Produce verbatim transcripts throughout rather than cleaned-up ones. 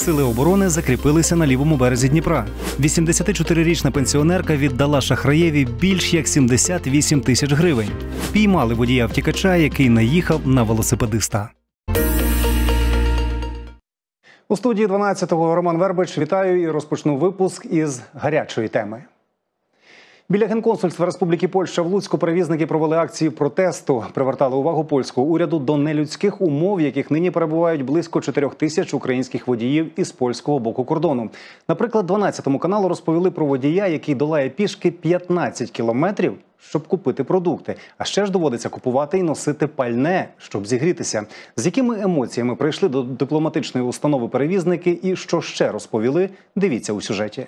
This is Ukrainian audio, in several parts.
Сили оборони закріпилися на лівому березі Дніпра. вісімдесятичотирирічна пенсіонерка віддала шахраєві більш як сімдесят вісім тисяч гривень. Піймали водія-втікача, який наїхав на велосипедиста. У студії дванадцятого Роман Вербич. Вітаю і розпочну випуск із гарячої теми. Біля Генконсульства Республіки Польща в Луцьку перевізники провели акцію протесту. Привертали увагу польського уряду до нелюдських умов, в яких нині перебувають близько чотирьох тисяч українських водіїв із польського боку кордону. Наприклад, дванадцятому каналу розповіли про водія, який долає пішки п'ятнадцять кілометрів, щоб купити продукти. А ще ж доводиться купувати і носити пальне, щоб зігрітися. З якими емоціями прийшли до дипломатичної установи перевізники і що ще розповіли, дивіться у сюжеті.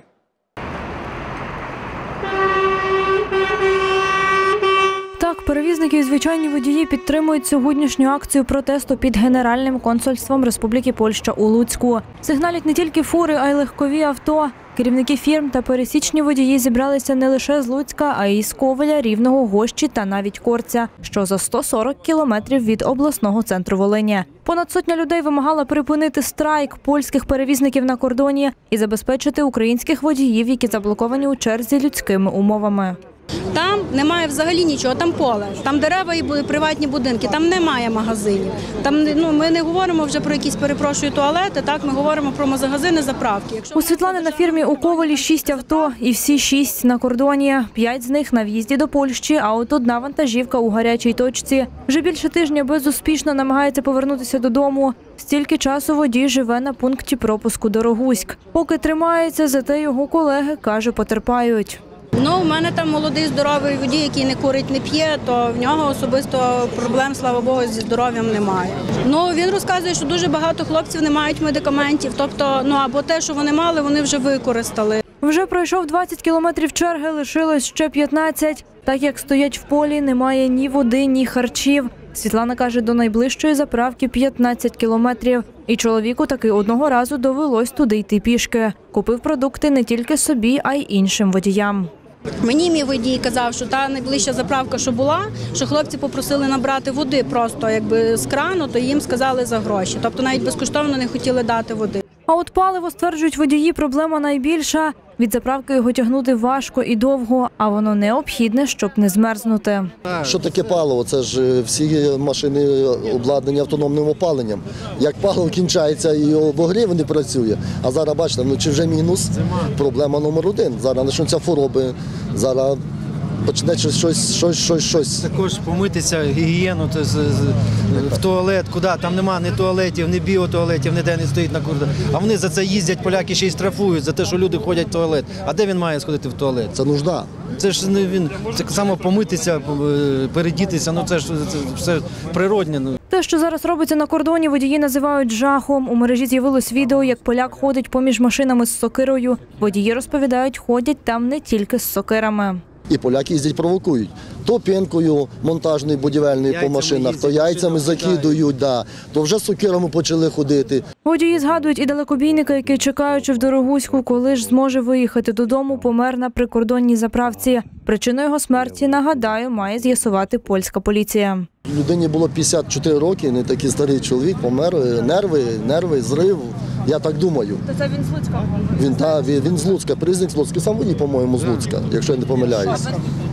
Так, перевізники і звичайні водії підтримують сьогоднішню акцію протесту під Генеральним консульством Республіки Польща у Луцьку. Сигналять не тільки фури, а й легкові авто. Керівники фірм та пересічні водії зібралися не лише з Луцька, а й з Ковеля, Рівного, Гощі та навіть Корця, що за сто сорок кілометрів від обласного центру Волині. Понад сотня людей вимагала припинити страйк польських перевізників на кордоні і забезпечити українських водіїв, які заблоковані у черзі людськими умовами. Там немає взагалі нічого, там поле, там дерева і приватні будинки, там немає магазинів. Там, ну, ми не говоримо вже про якісь, перепрошую, туалети, так, ми говоримо про магазини, заправки. Якщо... У Світлани на фірмі у Ковелі шість авто, і всі шість на кордоні. П'ять з них на в'їзді до Польщі, а от одна вантажівка у гарячій точці. Вже більше тижня безуспішно намагається повернутися додому. Стільки часу водій живе на пункті пропуску Дорогуськ. Поки тримається, зате його колеги, каже, потерпають. Ну, у мене там молодий, здоровий водій, який не курить, не п'є, то в нього особисто проблем, слава Богу, зі здоров'ям немає. Ну, він розказує, що дуже багато хлопців не мають медикаментів, тобто, ну, або те, що вони мали, вони вже використали. Вже пройшов двадцять кілометрів черги, лишилось ще п'ятнадцять. Так як стоять в полі, немає ні води, ні харчів. Світлана каже, до найближчої заправки п'ятнадцять кілометрів. І чоловіку таки одного разу довелось туди йти пішки. Купив продукти не тільки собі, а й іншим водіям. Мені мій водій казав, що та найближча заправка, що була, що хлопці попросили набрати води просто якби з крану, то їм сказали за гроші. Тобто навіть безкоштовно не хотіли дати води. А от паливо, стверджують водії, проблема найбільша. Від заправки його тягнути важко і довго, а воно необхідне, щоб не змерзнути. Що таке паливо? Це ж всі машини обладнані автономним опаленням. Як паливо кінчається і обогрів не працює, а зараз, бачите, ну чи вже мінус, проблема номер один. Зараз почнуться хвороби, зараз почне щось, щось, щось, щось. Також помитися, гігієну, то, з, з, в туалет, куди, там нема ні туалетів, ні біотуалетів, ніде не стоїть на кордоні. А вони за це їздять, поляки ще й штрафують, за те, що люди ходять в туалет. А де він має сходити в туалет? Це нужда. Це ж не він, це само помитися, передітися, ну це ж це все природне. Те, що зараз робиться на кордоні, водії називають жахом. У мережі з'явилось відео, як поляк ходить поміж машинами з сокирою. Водії розповідають, ходять там не тільки з сокирами. І поляки їздять, провокують. То пінкою монтажною, будівельною по машинах, то яйцями закидують, да. То вже сокирами почали ходити. Водії згадують і далекобійника, який, чекаючи в Дорогуську, коли ж зможе виїхати додому, помер на прикордонній заправці. Причину його смерті, нагадаю, має з'ясувати польська поліція. Людині було п'ятдесят чотири роки, не такий старий чоловік, помер, нерви, нерви, зрив, я так думаю. То це він з Луцька? Він, та, він, він з Луцька, перевізник з Луцька, сам водій, по-моєму, з Луцька, якщо я не помиляюсь.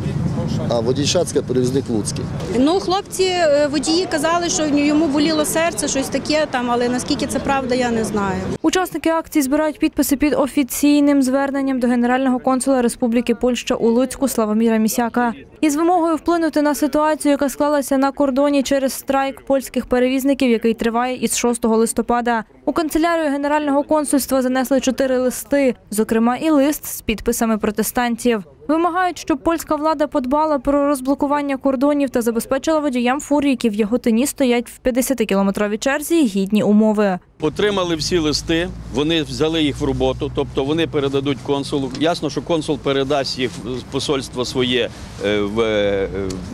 А водій Шацька, перевізник Луцький. Ну, хлопці, водії казали, що йому боліло серце, щось таке там, але наскільки це правда, я не знаю. Учасники акції збирають підписи під офіційним зверненням до Генерального консула Республіки Польща у Луцьку Славоміра Місяка із вимогою вплинути на ситуацію, яка склалася на кордоні через страйк польських перевізників, який триває із шостого листопада. У канцелярію Генерального консульства занесли чотири листи, зокрема і лист з підписами протестантів. Вимагають, щоб польська влада подбала про розблокування кордонів та забезпечила водіям фур, які в Яготині стоять в п'ятдесятикілометровій черзі, гідні умови. Отримали всі листи, вони взяли їх в роботу, тобто вони передадуть консулу. Ясно, що консул передасть їх в посольство своє в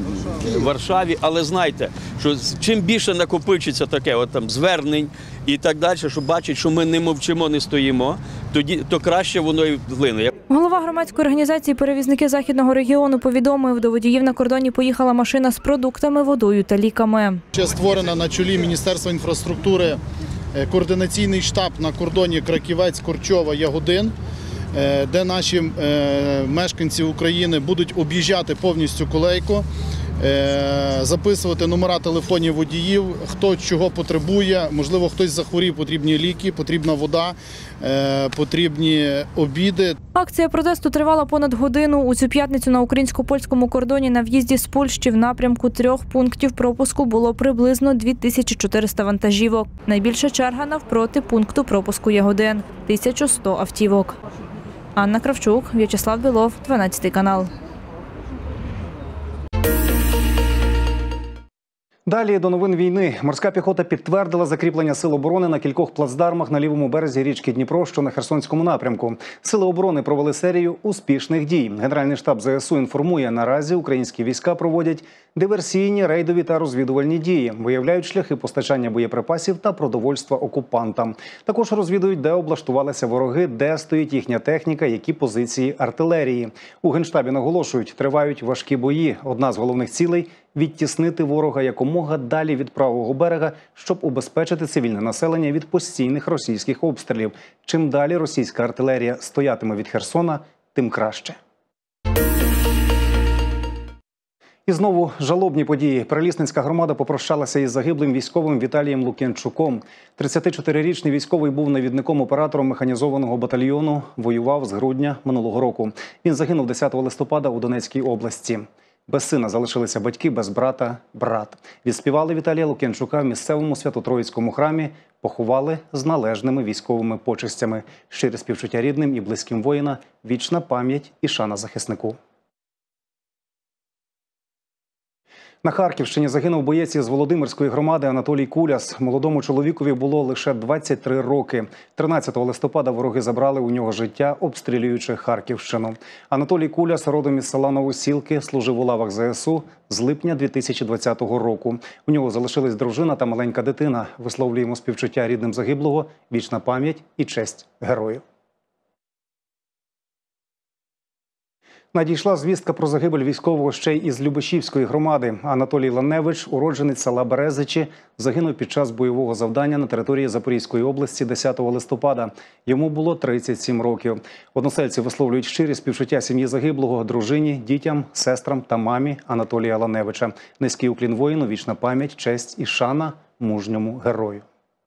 Варшаві, але знайте, що чим більше накопичиться таке от там звернень і так далі, що бачать, що ми не мовчимо, не стоїмо, тоді то краще воно і вплине. Голова громадської організації «Перевізники Західного регіону» повідомив, до водіїв на кордоні поїхала машина з продуктами, водою та ліками. Ще створена на чолі Міністерства інфраструктури координаційний штаб на кордоні Краківець-Корчова-Ягодин, де наші мешканці України будуть об'їжджати повністю колейку, записувати номера телефонів водіїв, хто чого потребує, можливо, хтось захворів, потрібні ліки, потрібна вода, потрібні обіди. Акція протесту тривала понад годину. У цю п'ятницю на українсько-польському кордоні на в'їзді з Польщі в напрямку трьох пунктів пропуску було приблизно дві тисячі чотириста вантажівок. Найбільша черга навпроти пункту пропуску Ягодин – тисяча сто автівок. Анна Кравчук, В'ячеслав Білов, дванадцятий канал. Далі до новин війни. Морська піхота підтвердила закріплення сил оборони на кількох плацдармах на лівому березі річки Дніпро, що на Херсонському напрямку. Сили оборони провели серію успішних дій. Генеральний штаб зе ес у інформує, наразі українські війська проводять диверсійні, рейдові та розвідувальні дії, виявляють шляхи постачання боєприпасів та продовольства окупантам. Також розвідують, де облаштувалися вороги, де стоїть їхня техніка, які позиції артилерії. У Генштабі наголошують, тривають важкі бої. Одна з головних цілей – відтіснити ворога якомога далі від правого берега, щоб убезпечити цивільне населення від постійних російських обстрілів. Чим далі російська артилерія стоятиме від Херсона, тим краще. І знову жалобні події. Перелісницька громада попрощалася із загиблим військовим Віталієм Лук'янчуком. тридцятичотирирічний військовий був навідником-оператором механізованого батальйону, воював з грудня минулого року. Він загинув десятого листопада у Донецькій області. Без сина залишилися батьки, без брата – брат. Відспівали Віталія Лук'янчука в місцевому Свято-Троїцькому храмі, поховали з належними військовими почестями. Щире співчуття рідним і близьким воїна, вічна пам'ять і шана захиснику. На Харківщині загинув боєць із Володимирської громади Анатолій Куляс. Молодому чоловікові було лише двадцять три роки. тринадцятого листопада вороги забрали у нього життя, обстрілюючи Харківщину. Анатолій Куляс, родом із села Новосілки, служив у лавах зе ес у з липня дві тисячі двадцятого року. У нього залишились дружина та маленька дитина. Висловлюємо співчуття рідним загиблого, вічна пам'ять і честь герою. Надійшла звістка про загибель військового ще й із Любешівської громади. Анатолій Ланевич, уродженець села Березичі, загинув під час бойового завдання на території Запорізької області десятого листопада. Йому було тридцять сім років. Односельці висловлюють щирі співчуття сім'ї загиблого, дружині, дітям, сестрам та мамі Анатолія Ланевича. Низький уклін воїну, вічна пам'ять, честь і шана мужньому герою.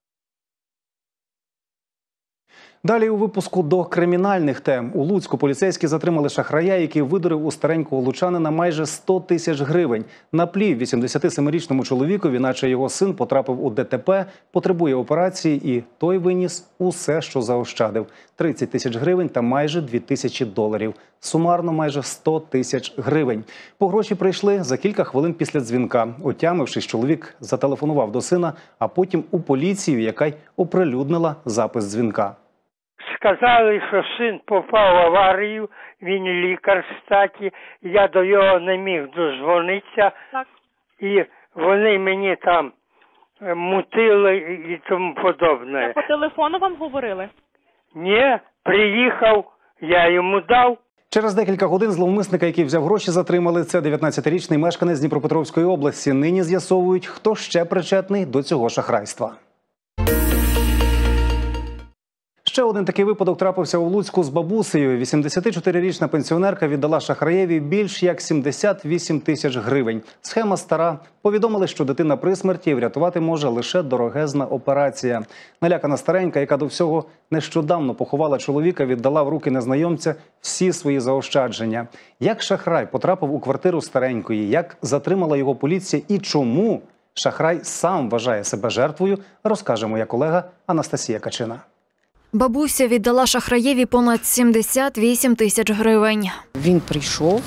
Далі у випуску до кримінальних тем. У Луцьку поліцейські затримали шахрая, який видурив у старенького лучанина майже сто тисяч гривень. Наплів вісімдесятисемирічному чоловікові, наче його син потрапив у де те пе, потребує операції, і той виніс усе, що заощадив. тридцять тисяч гривень та майже дві тисячі доларів. Сумарно майже сто тисяч гривень. По гроші прийшли за кілька хвилин після дзвінка. Отямившись, чоловік зателефонував до сина, а потім у поліцію, яка й оприлюднила запис дзвінка. Сказали, що син попав в аварію, він лікар, кстати, я до його не міг дозвонитися, так. І вони мені там мутили і тому подобне. По телефону вам говорили? Ні, приїхав, я йому дав. Через декілька годин зловмисника, який взяв гроші, затримали. Це дев'ятнадцятирічний мешканець Дніпропетровської області. Нині з'ясовують, хто ще причетний до цього шахрайства. Ще один такий випадок трапився у Луцьку з бабусею. вісімдесятичотирирічна пенсіонерка віддала шахраєві більш як сімдесят вісім тисяч гривень. Схема стара. Повідомили, що дитина при смерті і врятувати може лише дорогезна операція. Налякана старенька, яка до всього нещодавно поховала чоловіка, віддала в руки незнайомця всі свої заощадження. Як шахрай потрапив у квартиру старенької, як затримала його поліція і чому шахрай сам вважає себе жертвою, розкаже моя колега Анастасія Качина. Бабуся віддала шахраєві понад сімдесят вісім тисяч гривень. Він прийшов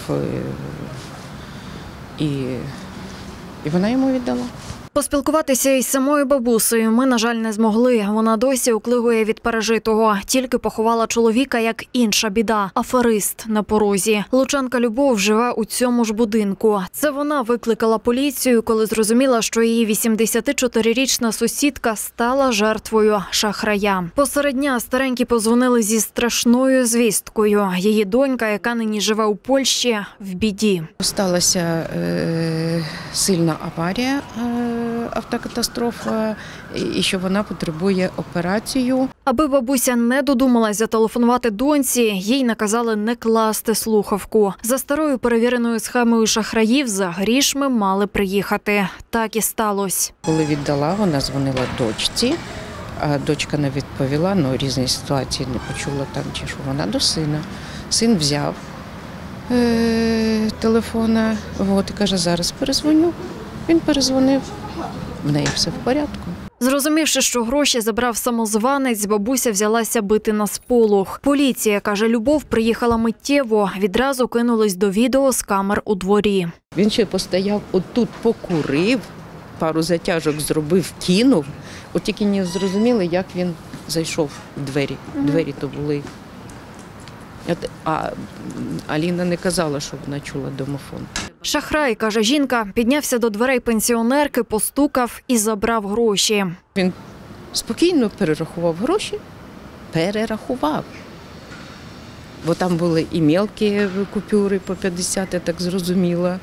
і, і вона йому віддала. Поспілкуватися із самою бабусею ми, на жаль, не змогли. Вона досі уклигує від пережитого. Тільки поховала чоловіка, як інша біда – аферист на порозі. Лучанка Любов живе у цьому ж будинку. Це вона викликала поліцію, коли зрозуміла, що її вісімдесятичотирирічна сусідка стала жертвою шахрая. Посеред дня старенькі позвонили зі страшною звісткою. Її донька, яка нині живе у Польщі, в біді. Сталася е, сильна аварія. Е, автокатастрофа і що вона потребує операцію. Аби бабуся не додумалась зателефонувати доньці, їй наказали не класти слухавку. За старою перевіреною схемою шахраїв за грішми мали приїхати. Так і сталося. Коли віддала, вона дзвонила дочці, а дочка не відповіла, ну різні ситуації не почула там, чи що вона до сина. Син взяв е- телефона, от, і каже, зараз перезвоню. Він перезвонив, в неї все в порядку. Зрозумівши, що гроші забрав самозванець, бабуся взялася бити на сполох. Поліція, каже Любов, приїхала миттєво. Відразу кинулись до відео з камер у дворі. Він ще постояв отут, покурив, пару затяжок зробив, кинув. От тільки не зрозуміли, як він зайшов в двері. Двері то були. А Аліна не казала, що вона чула домофон. Шахрай, каже жінка, піднявся до дверей пенсіонерки, постукав і забрав гроші. Він спокійно перерахував гроші, перерахував. Бо там були і мелкі купюри по п'ятдесят, я так зрозуміла.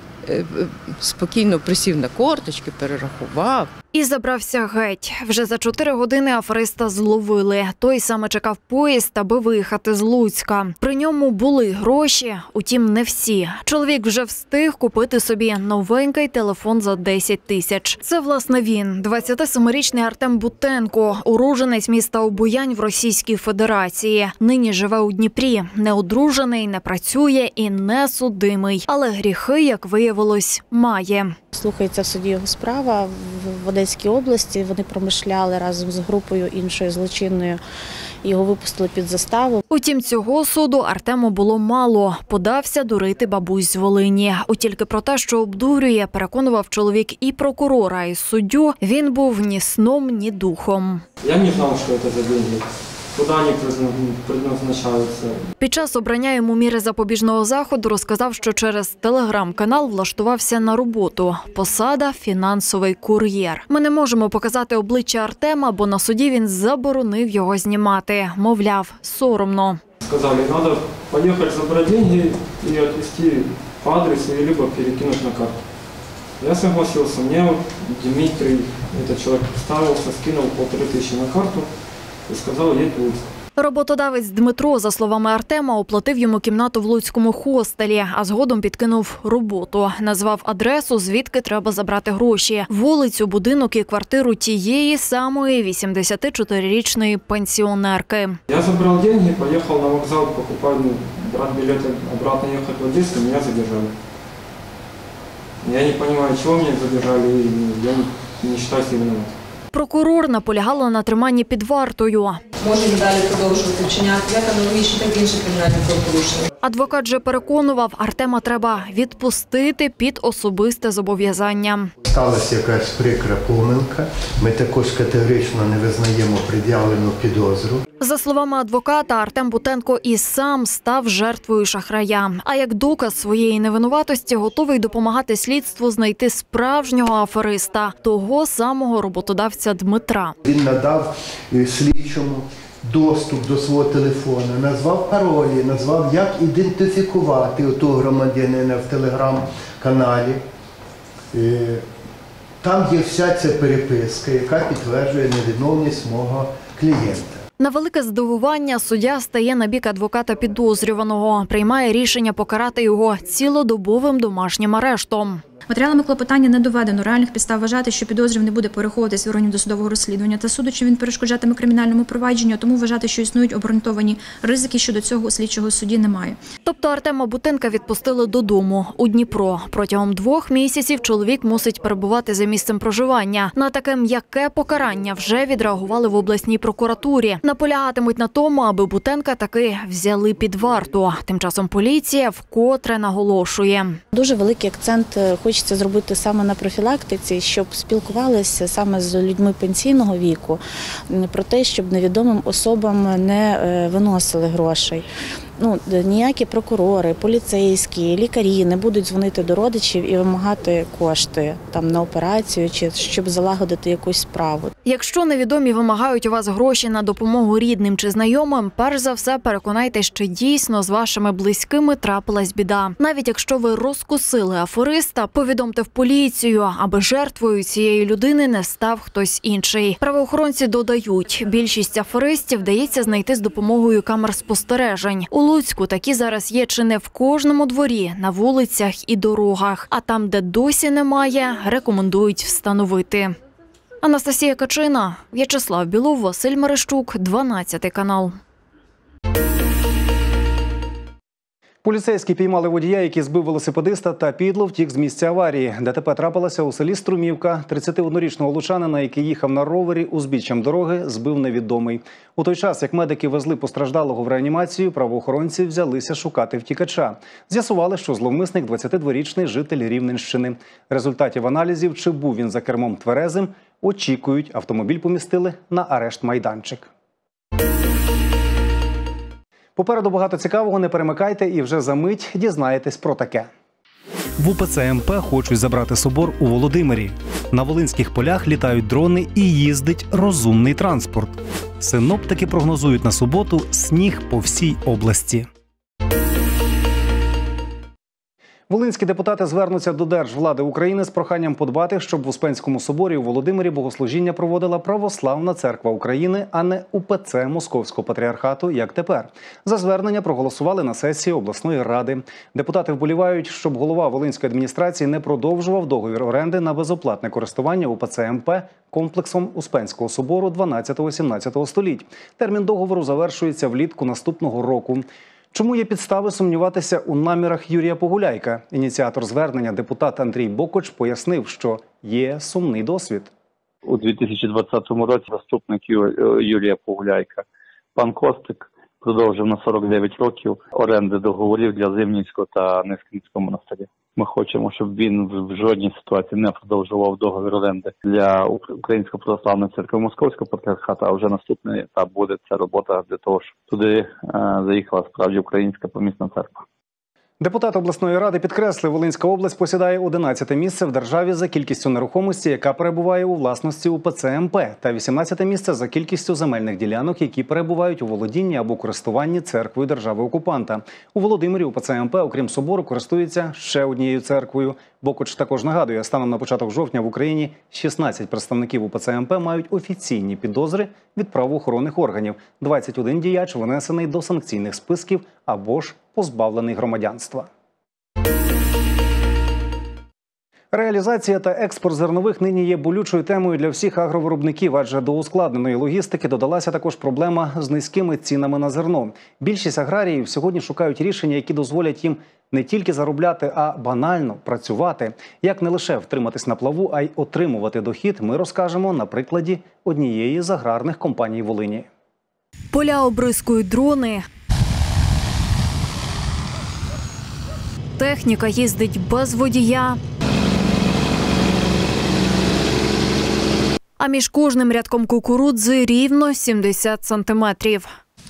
Спокійно присів на корточки, перерахував. І забрався геть. Вже за чотири години афериста зловили. Той саме чекав поїзд, аби виїхати з Луцька. При ньому були гроші, утім не всі. Чоловік вже встиг купити собі новенький телефон за десять тисяч. Це, власне, він. двадцятисемирічний Артем Бутенко, уродженець міста Обоянь в Російській Федерації. Нині живе у Дніпрі. Не одружений, не працює і не судимий. Але гріхи, як виявилось, має. Слухається в суді його справа в Одеській області. Вони промишляли разом з групою іншою злочинною. Його випустили під заставу. Утім, цього суду Артему було мало. Подався дурити бабусь з Волині. От тільки про те, що обдурює, переконував чоловік і прокурора, і суддю, він був ні сном, ні духом. Я не знав, що це за гроші. Куди вони предназначаються? Під час обрання йому міри запобіжного заходу розказав, що через телеграм-канал влаштувався на роботу. Посада – фінансовий кур'єр. Ми не можемо показати обличчя Артема, бо на суді він заборонив його знімати. Мовляв, соромно. Сказали, треба поїхати забрати гроші і відвезти по адресу, або перекинути на карту. Я согласился. Мне Дмитрий, этот человек, представился, скинул полторы тысячи на карту і сказав, їдь в Луцьк. Роботодавець Дмитро, за словами Артема, оплатив йому кімнату в луцькому хостелі, а згодом підкинув роботу. Назвав адресу, звідки треба забрати гроші. Вулицю, будинок і квартиру тієї самої вісімдесятичотирирічної пенсіонерки. Я забрав гроші, поїхав на вокзал, покупати, брати білети, обратно їхати в Одесу, мене задержали. Я не розумію, чого мене задержали, я не вважаю себе винуватим. Прокурор наполягала на триманні під вартою. Можемо далі продовжувати вчиняти як аналогічні, так і інші кримінальні правопорушення. Адвокат же переконував, Артема треба відпустити під особисте зобов'язання. Сталася якась прикра помилка. Ми також категорично не визнаємо пред'явлену підозру. За словами адвоката, Артем Бутенко і сам став жертвою шахрая. А як доказ своєї невинуватості готовий допомагати слідству знайти справжнього афериста, того самого роботодавця Дмитра. Він надав слідчому доступ до свого телефону, назвав паролі, назвав, як ідентифікувати того громадянина в телеграм-каналі. Там є вся ця переписка, яка підтверджує невідомість мого клієнта. На велике здивування суддя стає на бік адвоката підозрюваного, приймає рішення покарати його цілодобовим домашнім арештом. Матеріалами клопотання не доведено реальних підстав вважати, що підозрюваний буде переходити з органів досудового розслідування та суду, чи він перешкоджатиме кримінальному провадженню, тому вважати, що існують обґрунтовані ризики щодо цього у слідчого судді немає. Тобто Артема Бутенка відпустили додому, у Дніпро. Протягом двох місяців чоловік мусить перебувати за місцем проживання. На таке м'яке покарання вже відреагували в обласній прокуратурі. Наполягатимуть на тому, аби Бутенка таки взяли під варту. Тим часом поліція вкотре наголошує. Дуже великий акцент хочеться зробити саме на профілактиці, щоб спілкувалися саме з людьми пенсійного віку, про те, щоб невідомим особам не виносили грошей. ну, ніякі прокурори, поліцейські, лікарі не будуть дзвонити до родичів і вимагати кошти там на операцію чи щоб залагодити якусь справу. Якщо невідомі вимагають у вас гроші на допомогу рідним чи знайомим, перш за все переконайте, що дійсно з вашими близькими трапилась біда. Навіть якщо ви розкусили афериста, повідомте в поліцію, аби жертвою цієї людини не став хтось інший. Правоохоронці додають, більшість аферистів вдається знайти з допомогою камер спостережень. У Луцьку такі зараз є чи не в кожному дворі, на вулицях і дорогах. А там, де досі немає, рекомендують встановити. Анастасія Качина, В'ячеслав Білов, Василь Мерещук, дванадцятий канал. Поліцейські піймали водія, який збив велосипедиста та підло втік з місця аварії. ДТП трапилося у селі Струмівка. тридцятиоднорічного лучанина, який їхав на ровері, узбіччям дороги збив невідомий. У той час, як медики везли постраждалого в реанімацію, правоохоронці взялися шукати втікача. З'ясували, що зловмисник – двадцятидворічний житель Рівненщини. Результатів аналізів, чи був він за кермом тверезим, очікують. Автомобіль помістили на арешт-майданчик. Попереду багато цікавого, не перемикайте і вже за мить дізнаєтесь про таке. В УПЦ МП хочуть забрати собор у Володимирі. На волинських полях літають дрони і їздить розумний транспорт. Синоптики прогнозують на суботу сніг по всій області. Волинські депутати звернуться до Держвлади України з проханням подбати, щоб в Успенському соборі у Володимирі богослужіння проводила Православна Церква України, а не УПЦ Московського патріархату, як тепер. За звернення проголосували на сесії обласної ради. Депутати вболівають, щоб голова Волинської адміністрації не продовжував договір оренди на безоплатне користування УПЦ МП комплексом Успенського собору дванадцятого-сімнадцятого століть. Термін договору завершується влітку наступного року. Чому є підстави сумніватися у намірах Юрія Погуляйка? Ініціатор звернення, депутат Андрій Бокоч, пояснив, що є сумний досвід. У дві тисячі двадцятому році заступник Юрія Погуляйка, пан Костик, продовжив на сорок дев'ять років оренди договорів для Зимнівського та Нескінського монастиря. Ми хочемо, щоб він в жодній ситуації не продовжував договір оренди для Української православної церкви Московського патріархату, а вже наступний етап буде ця робота для того, щоб туди е, заїхала справді Українська помісна церква. Депутат обласної ради підкреслив, Волинська область посідає одинадцяте місце в державі за кількістю нерухомості, яка перебуває у власності УПЦ МП, та вісімнадцяте місце за кількістю земельних ділянок, які перебувають у володінні або користуванні церквою держави-окупанта. У Володимирі УПЦ МП, окрім собору, користується ще однією церквою. Бокоч також нагадує, станом на початок жовтня в Україні шістнадцять представників УПЦ МП мають офіційні підозри від правоохоронних органів. двадцять один діяч внесений до санкційних списків або ж позбавлений громадянства. Реалізація та експорт зернових нині є болючою темою для всіх агровиробників, адже до ускладненої логістики додалася також проблема з низькими цінами на зерно. Більшість аграріїв сьогодні шукають рішення, які дозволять їм не тільки заробляти, а банально працювати. Як не лише втриматись на плаву, а й отримувати дохід, ми розкажемо на прикладі однієї з аграрних компаній Волині. Поля обрискують дрони. Техніка їздить без водія. А між кожним рядком кукурудзи рівно сімдесят сантиметрів.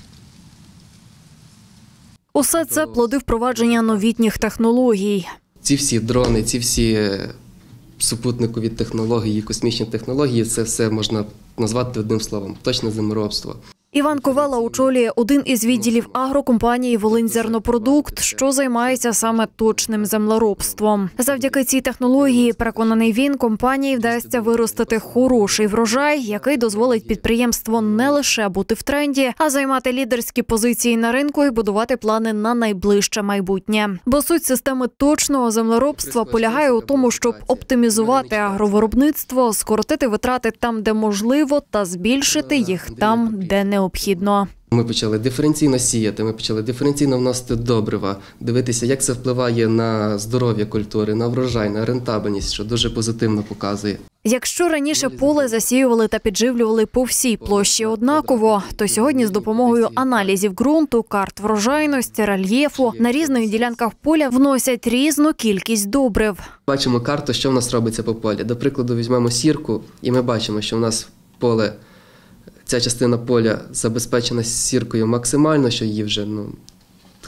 Усе це плоди впровадження новітніх технологій. Ці всі дрони, ці всі супутникові технології, космічні технології – це все можна назвати одним словом – точне землеробство. Іван Ковела очолює один із відділів агрокомпанії «Волиньзернопродукт», що займається саме точним землеробством. Завдяки цій технології, переконаний він, компанії вдасться виростити хороший врожай, який дозволить підприємству не лише бути в тренді, а займати лідерські позиції на ринку і будувати плани на найближче майбутнє. Бо суть системи точного землеробства полягає у тому, щоб оптимізувати агровиробництво, скоротити витрати там, де можливо, та збільшити їх там, де не необхідно. Ми почали диференційно сіяти, ми почали диференційно вносити добрива, дивитися, як це впливає на здоров'я культури, на врожай, на рентабельність, що дуже позитивно показує. Якщо раніше поле засіювали та підживлювали по всій площі однаково, то сьогодні з допомогою аналізів ґрунту, карт врожайності, рельєфу на різних ділянках поля вносять різну кількість добрив. Бачимо карту, що в нас робиться по полі. До прикладу, візьмемо сірку, і ми бачимо, що в нас поле, ця частина поля забезпечена сіркою максимально, що її вже ну,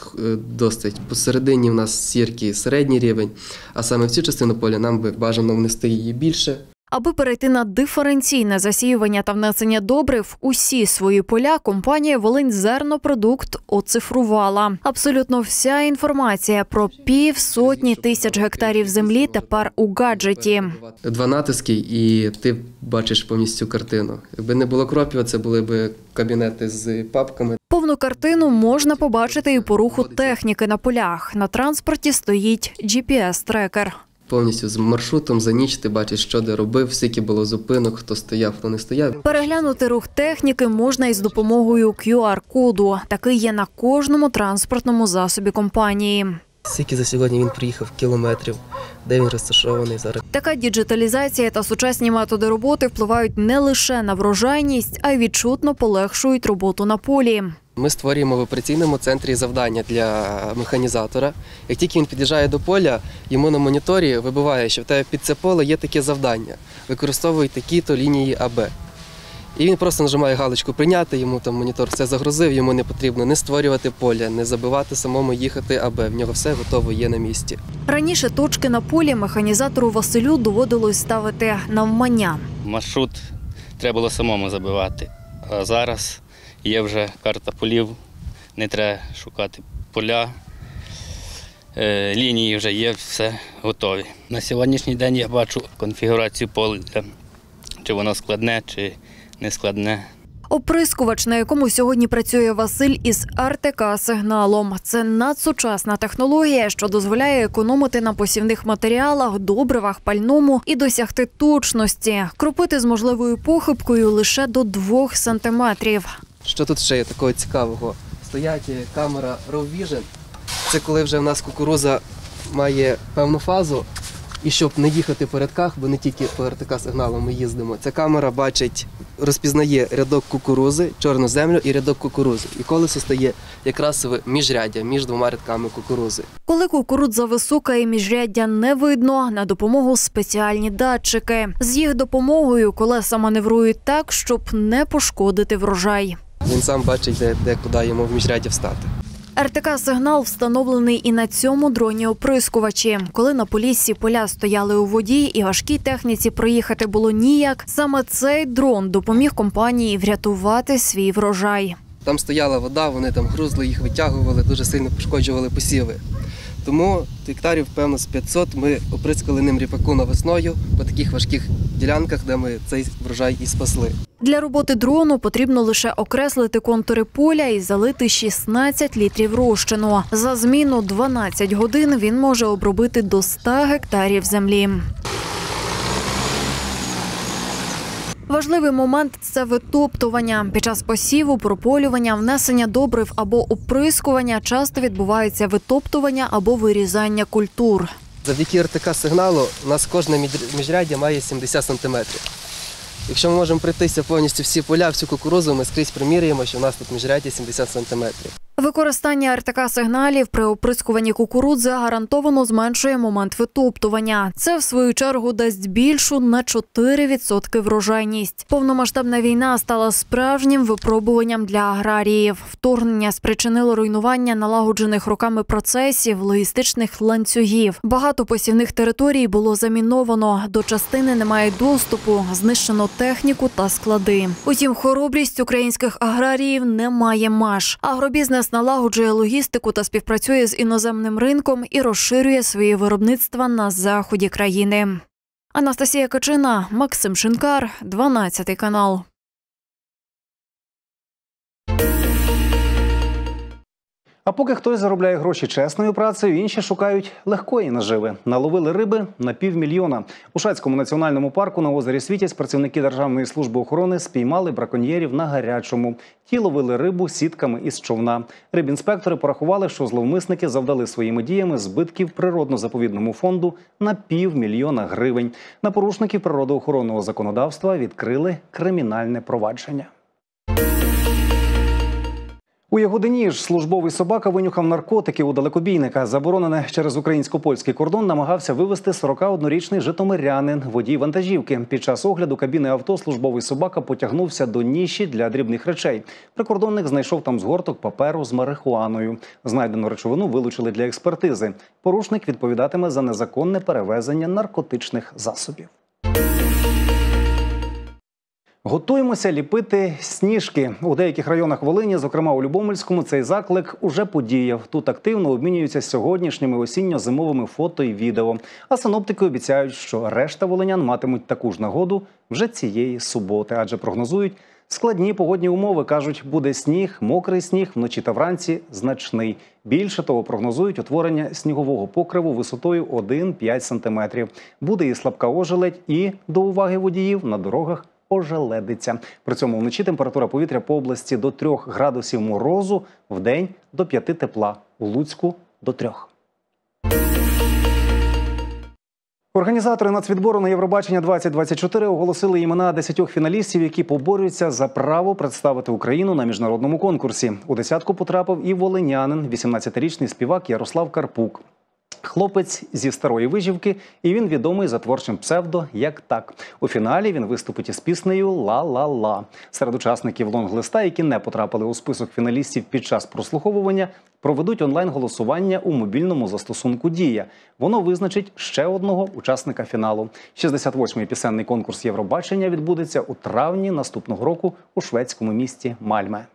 е, досить. Посередині в нас сірки середній рівень, а саме в цю частину поля нам би бажано внести її більше. Аби перейти на диференційне засіювання та внесення добрив, усі свої поля компанія «Волиньзернопродукт» оцифрувала. Абсолютно вся інформація про півсотні тисяч гектарів землі тепер у гаджеті. Два натиски і ти бачиш повністю картину. Якби не було кропіва, це були б кабінети з папками. Повну картину можна побачити і по руху техніки на полях. На транспорті стоїть джі пі ес-трекер. Повністю з маршрутом за ніч ти бачиш, що де робив, скільки було зупинок, хто стояв, хто не стояв. Переглянути рух техніки можна із допомогою кю ар-коду. Такий є на кожному транспортному засобі компанії. Скільки за сьогодні він приїхав кілометрів, де він розташований зараз. Така діджиталізація та сучасні методи роботи впливають не лише на врожайність, а й відчутно полегшують роботу на полі. Ми створюємо в операційному центрі завдання для механізатора. Як тільки він під'їжджає до поля, йому на моніторі вибиває, що в тебе під це поле є таке завдання. Використовуй такі-то лінії а бе. І він просто нажимає галочку «Прийняти», йому там монітор все загрузив, йому не потрібно не створювати поля, не забивати самому їхати а бе. В нього все готово є на місці. Раніше точки на полі механізатору Василю доводилось ставити навмання. Маршрут треба було самому забивати, а зараз є вже карта полів, не треба шукати поля, лінії вже є, все готові. На сьогоднішній день я бачу конфігурацію поля, чи воно складне, чи не складне. Оприскувач, на якому сьогодні працює Василь із ар те ка-сигналом. Це надсучасна технологія, що дозволяє економити на посівних матеріалах, добривах, пальному і досягти точності. Кропити з можливою похибкою лише до двох сантиметрів. Що тут ще є такого цікавого? Стоять камера Raw Vision. Це коли вже в нас кукурудза має певну фазу. І щоб не їхати по рядках, бо не тільки по ар те ка-сигналу ми їздимо, ця камера бачить, розпізнає рядок кукурузи, чорну землю і рядок кукурузи. І колесо стає якраз в міжряддя, між двома рядками кукурузи. Коли кукурудза висока і міжряддя не видно, на допомогу спеціальні датчики. З їх допомогою колеса маневрують так, щоб не пошкодити врожай. Він сам бачить, де, де куди йому в міжряддя встати. ар те ка-сигнал встановлений і на цьому дроні-оприскувачі. Коли на Поліссі поля стояли у воді і важкій техніці проїхати було ніяк, саме цей дрон допоміг компанії врятувати свій врожай. Там стояла вода, вони там грузли, їх витягували, дуже сильно пошкоджували посіви. Тому гектарів, певно, з п'ятсот ми оприскали ним ріпаку навесною по таких важких ділянках, де ми цей врожай і спасли. Для роботи дрону потрібно лише окреслити контури поля і залити шістнадцять літрів розчину. За зміну дванадцять годин він може обробити до ста гектарів землі. Важливий момент – це витоптування. Під час посіву, прополювання, внесення добрив або оприскування часто відбувається витоптування або вирізання культур. Завдяки ар те ка-сигналу у нас кожне міжряддя має сімдесят сантиметрів. Якщо ми можемо пройтися повністю всі поля, всю кукурудзу, ми скрізь приміряємо, що у нас тут міжряддя сімдесят сантиметрів. Використання ар те ка-сигналів при оприскуванні кукурудзи гарантовано зменшує момент витоптування. Це, в свою чергу, дасть більшу на чотири відсотки врожайність. Повномасштабна війна стала справжнім випробуванням для аграріїв. Вторгнення спричинило руйнування налагоджених роками процесів, логістичних ланцюгів. Багато посівних територій було заміновано, до частини немає доступу, знищено техніку та склади. Утім, хоробрість українських аграріїв не має меж. Агробізнес налагоджує логістику та співпрацює з іноземним ринком і розширює свої виробництва на заході країни. Анастасія Качина, Максим Шинкар, дванадцятий канал. А поки хтось заробляє гроші чесною працею, інші шукають легкої наживи. Наловили риби на півмільйона. У Шацькому національному парку на озері Світязь працівники Державної служби охорони спіймали браконьєрів на гарячому. Ті ловили рибу сітками із човна. Рибінспектори порахували, що зловмисники завдали своїми діями збитків природно-заповідному фонду на півмільйона гривень. На порушників природоохоронного законодавства відкрили кримінальне провадження. У Ягодині ж службовий собака винюхав наркотики у далекобійника. Заборонене через українсько-польський кордон намагався вивезти сорокаоднорічний житомирянин, водій вантажівки. Під час огляду кабіни авто службовий собака потягнувся до ніші для дрібних речей. Прикордонник знайшов там згорток паперу з марихуаною. Знайдену речовину вилучили для експертизи. Порушник відповідатиме за незаконне перевезення наркотичних засобів. Готуємося ліпити сніжки. У деяких районах Волині, зокрема у Любомльському, цей заклик уже подіяв. Тут активно обмінюються сьогоднішніми осінньо-зимовими фото і відео. А синоптики обіцяють, що решта волинян матимуть таку ж нагоду вже цієї суботи. Адже прогнозують складні погодні умови. Кажуть, буде сніг, мокрий сніг, вночі та вранці значний. Більше того, прогнозують утворення снігового покриву висотою один-п'ять сантиметрів. Буде і слабка ожеледь, і, до уваги водіїв, на дорогах ожеледиться. При цьому вночі температура повітря по області до трьох градусів морозу, вдень до п'яти тепла, у Луцьку до трьох. Організатори нацвідбору на Євробачення двадцять двадцять чотири оголосили імена десятьох фіналістів, які поборюються за право представити Україну на міжнародному конкурсі. У десятку потрапив і волинянин, вісімнадцятирічний співак Ярослав Карпук. Хлопець зі Старої Вижівки, і він відомий за творчим псевдо «Як так». У фіналі він виступить із піснею «Ла-ла-ла». Серед учасників лонглиста, які не потрапили у список фіналістів під час прослуховування, проведуть онлайн-голосування у мобільному застосунку «Дія». Воно визначить ще одного учасника фіналу. шістдесят восьмий пісенний конкурс Євробачення відбудеться у травні наступного року у шведському місті Мальме.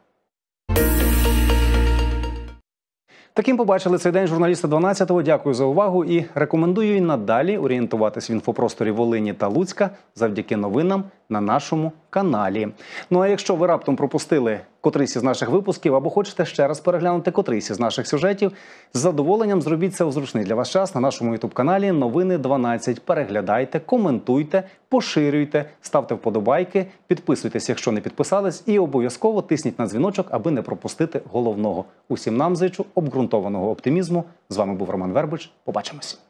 Таким побачили цей день журналісти дванадцятого. Дякую за увагу і рекомендую і надалі орієнтуватись в інфопросторі Волині та Луцька завдяки новинам на нашому каналі. Ну а якщо ви раптом пропустили котрийсь із наших випусків або хочете ще раз переглянути котрийсь із наших сюжетів, з задоволенням зробіть це у зручний для вас час на нашому ютуб-каналі Новини дванадцять. Переглядайте, коментуйте, поширюйте, ставте вподобайки, підписуйтесь, якщо не підписались, і обов'язково тисніть на дзвіночок, аби не пропустити головного. Усім нам зичу обґрунтованого оптимізму. З вами був Роман Вербич. Побачимось.